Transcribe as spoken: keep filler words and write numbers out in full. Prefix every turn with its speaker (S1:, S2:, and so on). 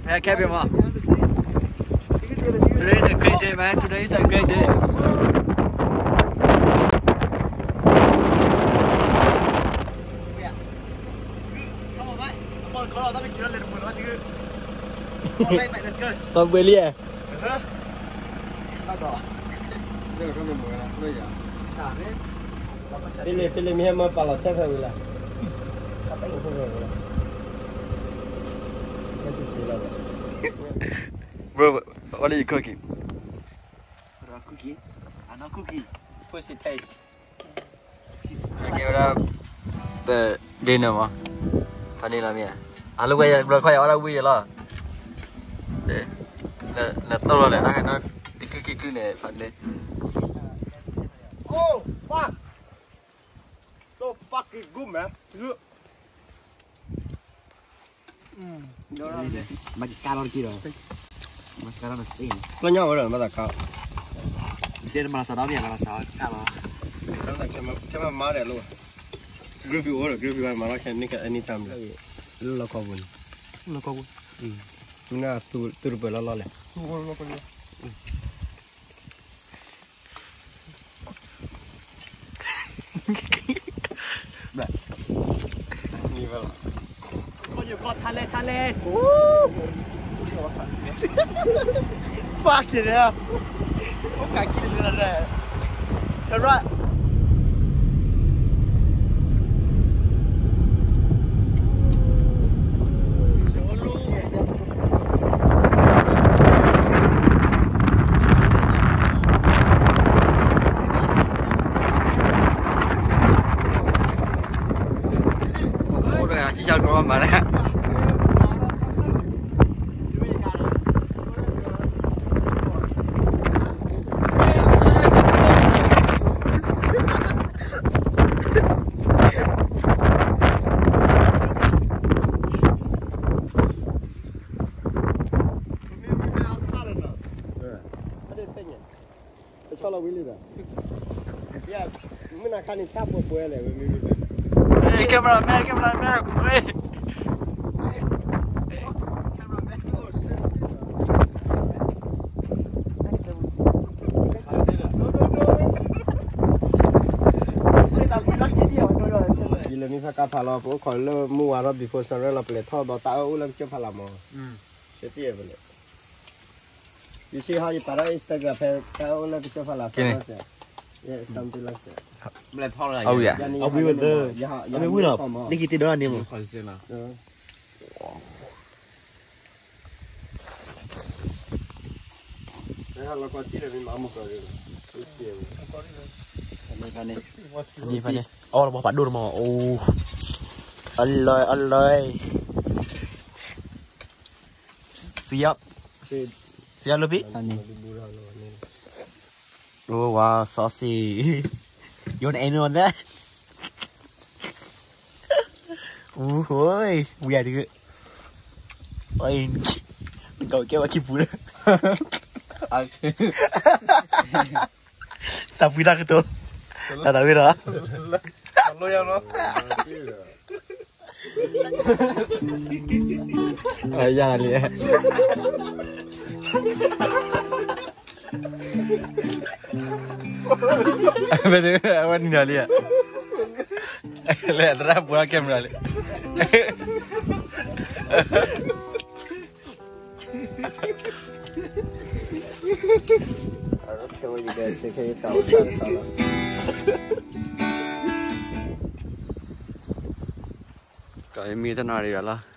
S1: Hey, Kevin, ma. Today is a great day, man. Today is a great day. Con bơi lia. Pilih pilih mie mau palot tak kau lah. Apa itu kau lah? Bro, what are you cooking?
S2: What cooking? Anak cooking. Pussy taste.
S1: Okay, udah the dinner mah. Pani lah mie. Alu kaya belum kaya orang wui lah. Deh, na na tahu lah, nak nak tikik tikik ni pani.
S2: Oh, fuck! So fucking good, man. Good. Hmm. Bagi kalor kira. Mas sekarang mesti ini.
S3: Lo nyawa orang mana kau?
S2: Dia malah sadar dia malah sadar. Kalau.
S3: Kalau cuma cuma marah lo. Group you orang, group you orang malah kan ni kan anytime. Lo kau pun.
S2: Lo kau pun.
S3: Hmm. Mana tu tu berlalu lah.
S2: Tu berlalu lah. Baik.
S3: Ni baru.
S2: Kau juga Thailand Thailand. Woo! Fuck it up. Kau kaki ni ada. Terus.
S1: Chào các bạn ạ.
S3: Kalau Willy dah. Yes, mana kan ini siapa boleh le, Willy.
S1: Hey, cameraman, cameraman, hey.
S3: Gila ni fakar pala aku kalau mu arab before sunrise la play thau do tahu ulang cepat lama. Hmm. Setiap boleh. You see how you para Instagram pe tahu ulang cepat lama. Yeah, something like that.
S2: Boleh thau lah.
S1: Oh ya.
S3: Oh, we were there.
S2: Kami win up. Ni kita dah ni mu. Konsep lah.
S3: Saya kalau kau tidak ni mamu kau ni.
S1: Pani pani.
S2: Ni pani. Oh, mau padur mau. Oh. Alloy, alloy. Siap. Siap lebih?
S1: Pani.
S2: Oh wow, saucy. You want anyone that? Oh, oi, we are good. Oi, kau kau macam pula. Tak pernah ke tu? Tak tahu dah.
S3: Lo yang lo.
S1: Ah, jangan lihat. Betul, awak ni dah lihat. Lihat dah pula kamera lihat.
S3: Harus kau juga sekali tahu cara salah.
S1: Kami tu nari lah.